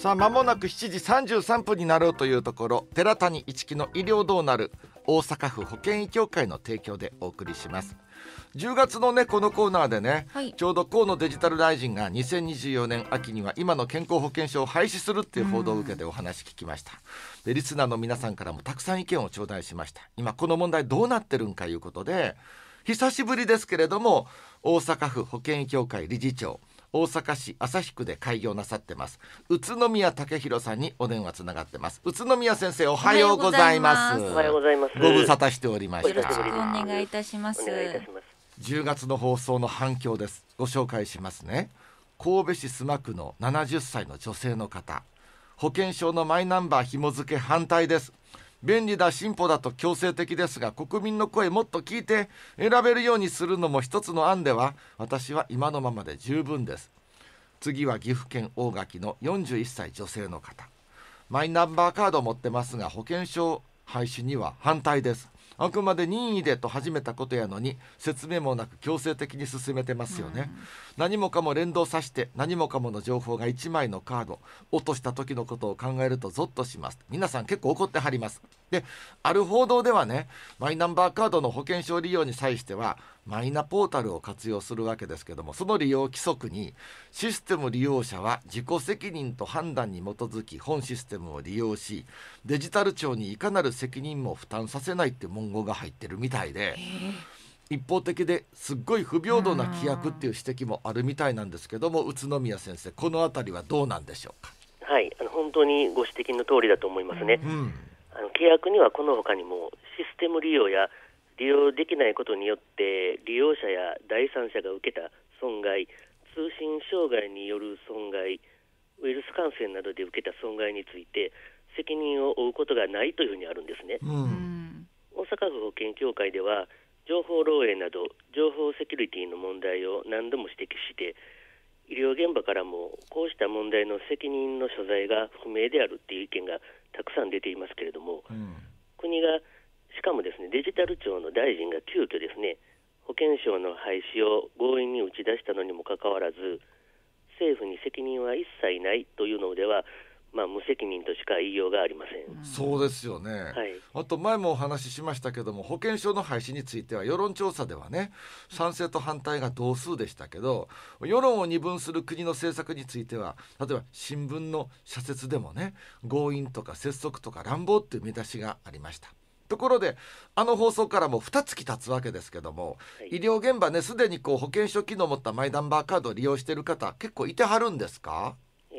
さあ間もなく7時33分になろうというところ、寺谷一樹の医療どうなる、大阪府保健医協会の提供でお送りします。10月のねこのコーナーでね、 はい、 ちょうど河野デジタル大臣が2024年秋には今の健康保険証を廃止するっていう報道を受けてお話聞きました。でリスナーの皆さんからもたくさん意見を頂戴しました。今この問題どうなってるんかいうことで、久しぶりですけれども大阪府保健医協会理事長、大阪市旭区で開業なさってます宇都宮武弘さんにお電話つながってます。宇都宮先生、おはようございます。 おはようございます。 ご無沙汰しておりましよろしくおた。 願いいたします。 お願いいたします。 10月の放送の反響です。ご紹介しますね。神戸市須磨区の70歳の女性の方、保険証のマイナンバー紐付け反対です。便利だ進歩だと強制的ですが、国民の声もっと聞いて選べるようにするのも一つの案では、私は今のままで十分です。次は岐阜県大垣の41歳女性の方、マイナンバーカードを持ってますが保険証廃止には反対です。あくまで任意でと始めたことやのに説明もなく強制的に進めてますよね。何もかも連動させて、何もかもの情報が1枚のカード落とした時のことを考えるとゾッとします。皆さん結構怒ってはります。である報道ではね、マイナンバーカードの保険証利用に際してはマイナポータルを活用するわけですけども、その利用規則にシステム利用者は自己責任と判断に基づき本システムを利用し、デジタル庁にいかなる責任も負担させないって文言が入ってるみたいで、一方的ですっごい不平等な規約っていう指摘もあるみたいなんですけども、宇都宮先生、このあたりはどうなんでしょうか。 はい、本当にご指摘の通りだと思いますね。 うん規約にはこの他にもシステム利用や利用できないことによって利用者や第三者が受けた損害、通信障害による損害、ウイルス感染などで受けた損害について責任を負うことがないというふうにあるんですね。大阪府保健協会では情報漏洩など情報セキュリティの問題を何度も指摘して、医療現場からもこうした問題の責任の所在が不明であるという意見がたくさん出ていますけれども、国がしかもですね、デジタル庁の大臣が急遽ですね、保険証の廃止を強引に打ち出したのにもかかわらず、政府に責任は一切ないというのでは、無責任としか言いようがありません。 そうですよね、 はい、 あと前もお話ししましたけども、保険証の廃止については世論調査ではね、賛成と反対が同数でしたけど、世論を二分する国の政策については、例えば新聞の社説でもね、強引とか拙速とか乱暴っていう見出しがありました。ところであの放送からも2月経つわけですけども、医療現場ね、すでに保険証機能を持ったマイナンバーカードを利用している方結構いてはるんですか。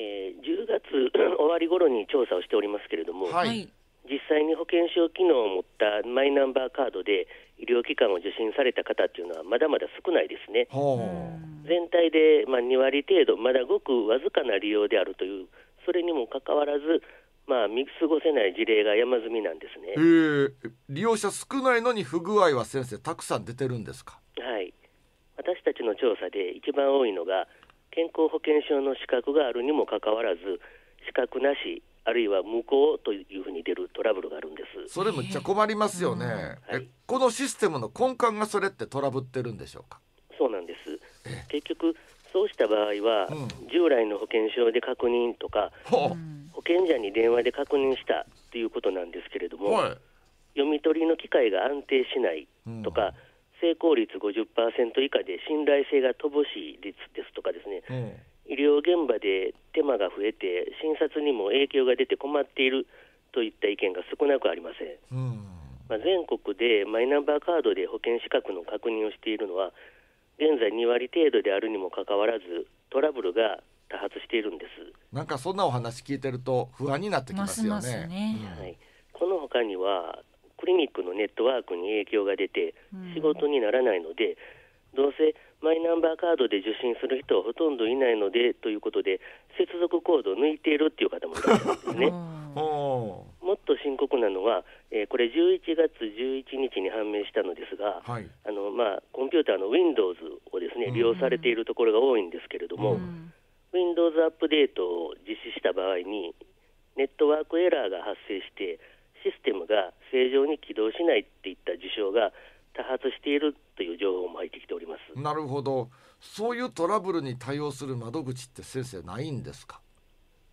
10月終わり頃に調査をしておりますけれども、 はい、 実際に保険証機能を持ったマイナンバーカードで医療機関を受診された方っていうのはまだまだ少ないですね。全体で2割程度、まだごくわずかな利用であるという、それにもかかわらず見過ごせない事例が山積みなんですね。 利用者少ないのに不具合は先生たくさん出てるんですか。 はい、私たちの調査で一番多いのが、健康保険証の資格があるにもかかわらず資格なし、あるいは無効というふうに出るトラブルがあるんです。 それむっちゃ困りますよね。 はい、 このシステムの根幹がそれってトラブってるんでしょうか。 そうなんです。結局そうした場合は、従来の保険証で確認とか、保険者に電話で確認したということなんですけれども、読み取りの機会が安定しないとか、成功率 50% 以下で信頼性が乏しい率ですとかですね、医療現場で手間が増えて診察にも影響が出て困っているといった意見が少なくありません。全国でマイナンバーカードで保険資格の確認をしているのは現在2割程度であるにもかかわらず、トラブルが多発しているんです。 なんかそんなお話聞いてると不安になってきますよね。 はい、この他にはクリニックのネットワークに影響が出て仕事にならないので、どうせマイナンバーカードで受診する人はほとんどいないのでということで接続コードを抜いているっていう方もいらっしゃるんですね。もっと深刻なのは、これ11月11日に判明したのですが、コンピューターの Windows をですね利用されているところが多いんですけれども、Windows アップデートを実施した場合にネットワークエラーが発生してシステムが正常に起動しないっていった事象が多発しているという情報も入ってきております。 なるほど。そういうトラブルに対応する窓口って先生ないんですか。 相談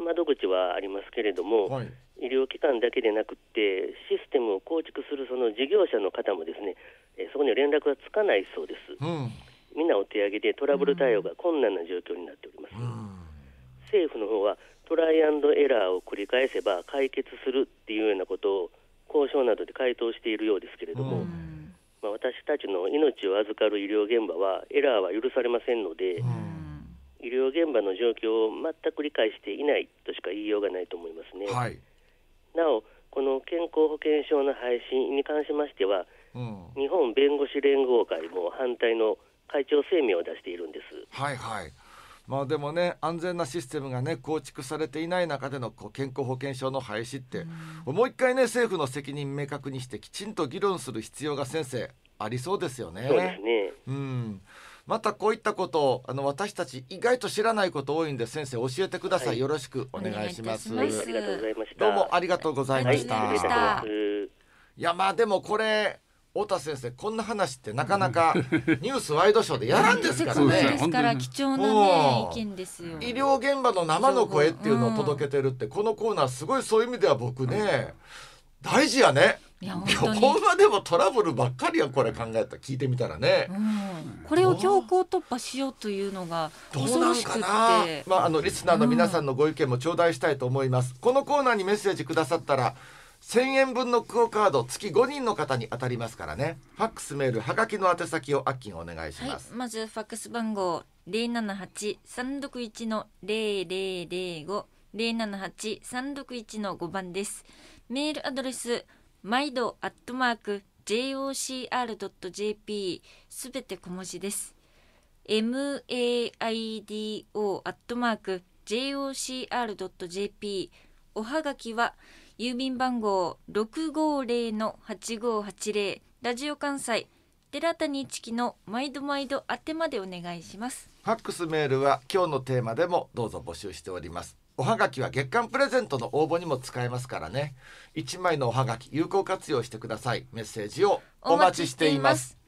窓口はありますけれども、 はい、 医療機関だけでなくってシステムを構築するその事業者の方もですね、そこには連絡がつかないそうです。みんなお手上げでトラブル対応が困難な状況になっております。政府の方はトライアンドエラーを繰り返せば解決するっていうようなことを交渉などで回答しているようですけれども、私たちの命を預かる医療現場はエラーは許されませんので、医療現場の状況を全く理解していないとしか言いようがないと思いますね。 はい、 なおこの健康保険証の廃止に関しましては、日本弁護士連合会も反対の会長声明を出しているんです。 はいはい。でもね、安全なシステムがね構築されていない中での健康保険証の廃止って、もう一回ね政府の責任明確にしてきちんと議論する必要が先生ありそうですよね。 そうですね。 またこういったこと私たち意外と知らないこと多いんで先生教えてください、はい、よろしくお願いします。 ありがとうございました。 どうもありがとうございました。いやでもこれ太田先生こんな話ってなかなかニュースワイドショーでやらんですからね。 ですから貴重な、ね、意見ですよ。 医療現場の生の声っていうのを届けてるって、このコーナーすごいそういう意味では僕ね、大事やね。 いやほんまでもトラブルばっかりやこれ考えたら聞いてみたらね、 これを強行突破しようというのが恐ろしくって、 どうなんかな。リスナーの皆さんのご意見も頂戴したいと思います。このコーナーにメッセージくださったら1000円分のクオカード月5人の方に当たりますからね。ファックスメールはがきの宛先をアッキンお願いします。 まずファックス番号 078-361-0005 078-361-5番です。メールアドレス毎度@jocr.jp すべて小文字です。maido@jocr.jp おはがきは郵便番号 650-8580 ラジオ関西寺谷一樹の毎度毎度宛てまでお願いします。 ファックスメールは今日のテーマでもどうぞ募集しております。おはがきは月間プレゼントの応募にも使えますからね。1枚のおはがき有効活用してください。メッセージをお待ちしています。